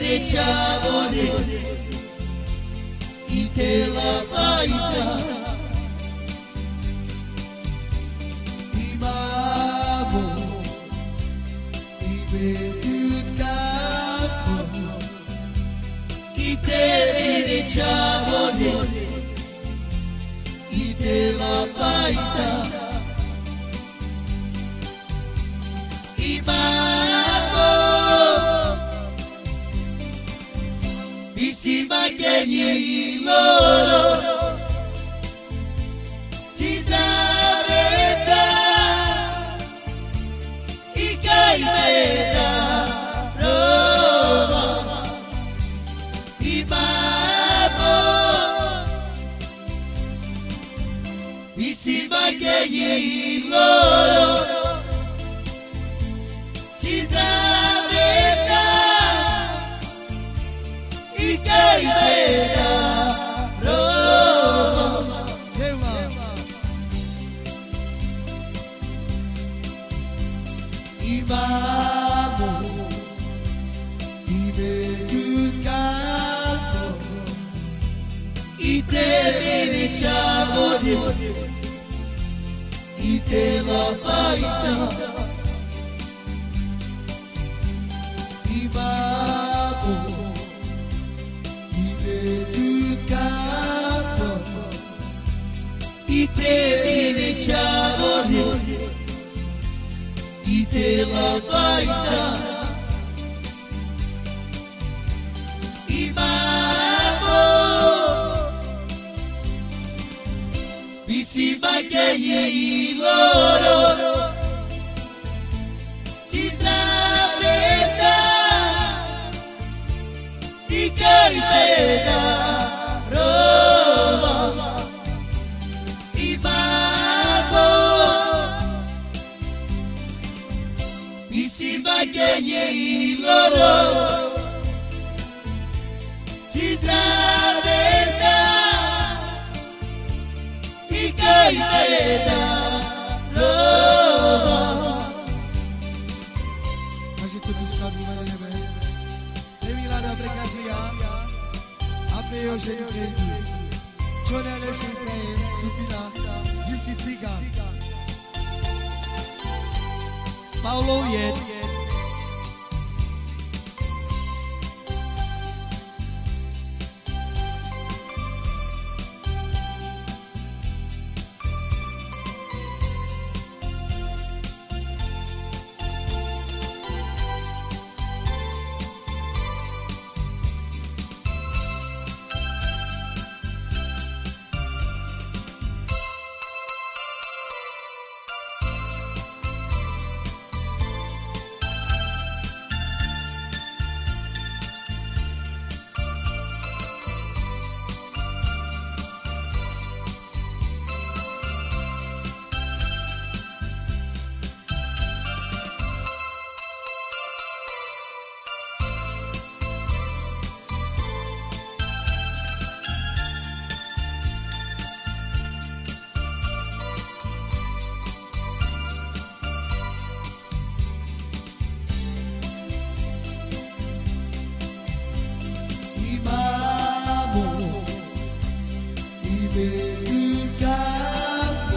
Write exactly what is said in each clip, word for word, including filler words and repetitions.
bine ceamore, ite la faida, imamo, ibetut kapo, ite bine ceamore, ite la faida, imamo. Bisi mageni loro ci travesa I caimeda Roma I mamo Bisi mageni loro ci travesa I caimeda Roma Imamo Ibetut kapo Ite bine ceamore Ite la faida Imamo Ibetut kapo Ite bine ceamore Ite la faida Imamo Bisi mageni loro ci travesa I caimeda Roma Imamo Bisi mageni loro ci travesa I caimeda Roma. Mas itu buscar do vale lebe. Demi la dobre casia. Apre eu jeito dele. Chora le sempre stupida. Gypsy Tiga. Paulo Yates. Ibetut kapo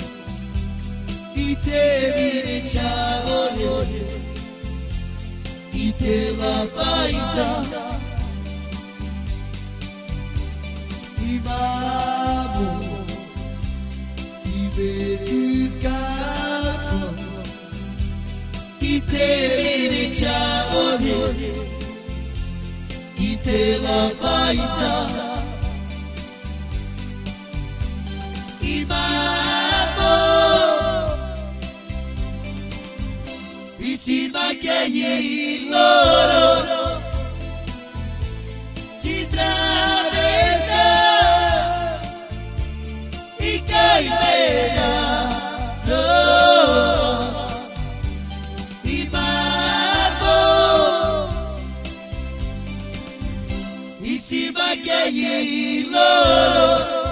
Ite bine ceamore Ite la faida Imamo Ibetut kapo Ite bine ceamore Ite la faida Imamo Bisi mageni loro ci travesa I caimeda Roma Imamo Bisi mageni loro